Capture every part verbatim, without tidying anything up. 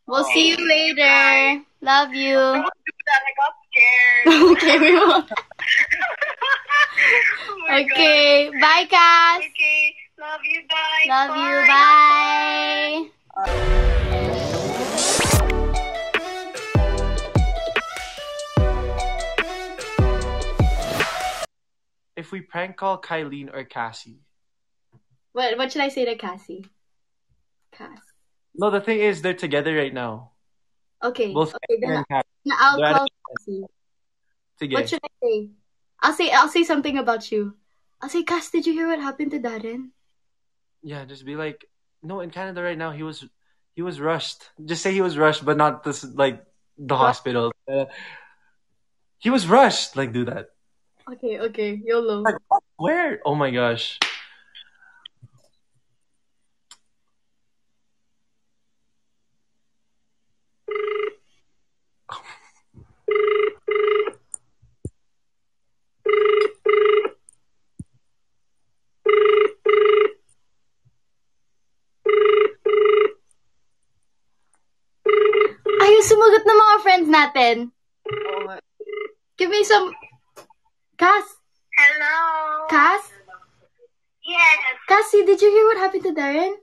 We'll see you later. Bye. Love you. Don't do that. I got scared. Okay, we won't. Oh my okay, God. bye, Cass. Okay, love you, bye. Love bye. you, bye. If we prank call Kylene or Cassie. What what should I say to Cassie? Cass. No, the thing is, they're together right now. Okay. Both okay, then and Cassie. I'll They're call Cassie. Together. What should I say? I'll say I'll say something about you. I'll say, Cass, did you hear what happened to Darren? Yeah, just be like, no, in Canada right now, he was he was rushed. Just say he was rushed, but not this like the What? hospital. Uh, he was rushed. Like, do that. Okay, okay, YOLO. Like, where? Oh my gosh. Ayaw sumagot ng mga friends natin. Oh my. Give me some... Cass? Hello. Cass? Yes. Cassie, did you hear what happened to Darren?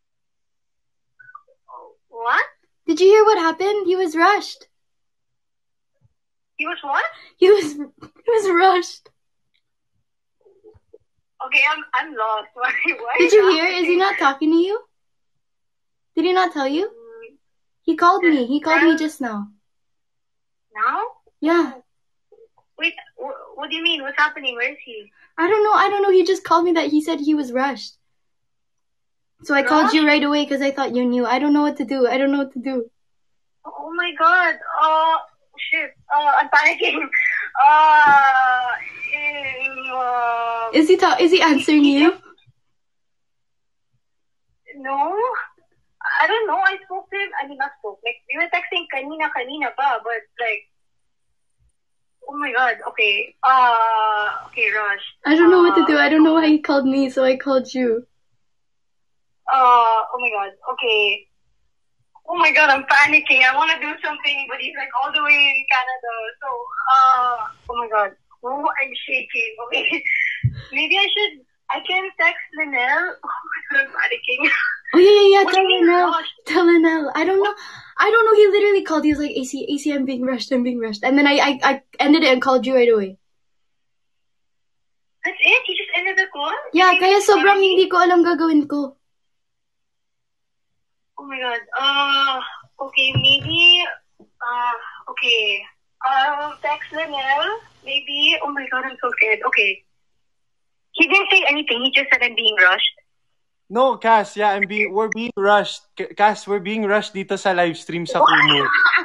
What? Did you hear what happened? He was rushed. He was what? He was he was rushed. Okay, I'm I'm lost. Why? Why? Did you hear? Is he not talking to you? Did he not tell you? He called me. He called me just now. Now? Yeah. Wait, wh- what do you mean? What's happening? Where is he? I don't know. I don't know. He just called me that he said he was rushed. So I called you right away because I thought you knew. I don't know what to do. I don't know what to do. Oh my God. Uh, shit. Uh, I'm panicking. Uh, uh, Is he ta- Is he answering you? No. I don't know. I spoke to him. I mean, not spoke. Like, we were texting kanina kanina pa, but like, oh my God. Okay. Uh, okay, Rush. I don't know what to Uh, do. I don't know why he called me, so I called you. Uh, oh my God. Okay. Oh my God, I'm panicking. I want to do something, but he's like all the way in Canada. So, uh, oh my God. Oh, I'm shaking. Okay. Maybe I should, I can text Linnell. Oh my God, I'm panicking. Oh yeah, yeah, yeah. What Tell do you mean Linnell. rushed? Tell Linnell. I don't know. I don't know. He literally called. He was like, A C, A C, I'm being rushed. I'm being rushed. And then I, I, I ended it and called you right away. That's it? You just ended the call? Yeah, You kaya just sobrang called me? hindi ko alam gagawin ko. Oh my God. Uh, okay, maybe, uh, okay. I'll text Linnell. Maybe, oh my God, I'm so scared. Okay. He didn't say anything. He just said I'm being rushed. No, Cass, yeah, I'm being, we're being rushed. K- Cass, we're being rushed dito sa live stream sa Kumu.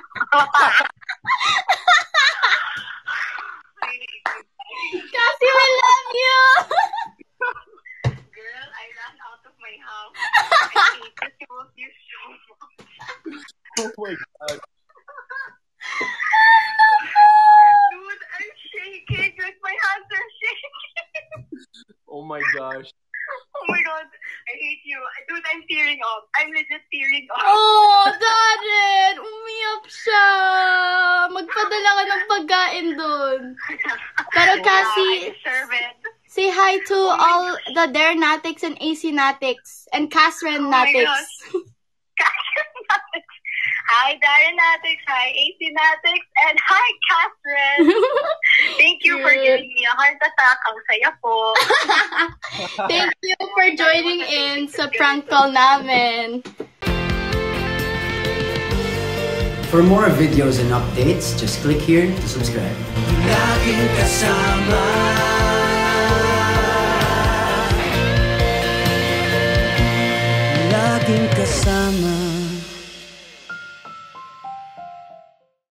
Cassie, we love you! Girl, I ran out of my house. I hate this about you so much. Oh my God. Dude, I'm shaking. Like, my hands are shaking. Oh my gosh. Oh my God. I hate you. Dude, I'm tearing up. I'm legit tearing up. Oh, Darren! Umiyak siya! Magpadala ka ng pagkain dun. Pero Cassie, Yeah, I deserve it. say hi to all the Darren Natics and A C Natics and Catherine Oh my Natics. gosh. Hi, Darren Natics. Hi, A C Natics. And hi, Catherine. Thank you for Cute. giving me a heart attack. Ang saya po. Thank you for joining in sa prank call namin. For more videos and updates, just click here to subscribe. Laging kasama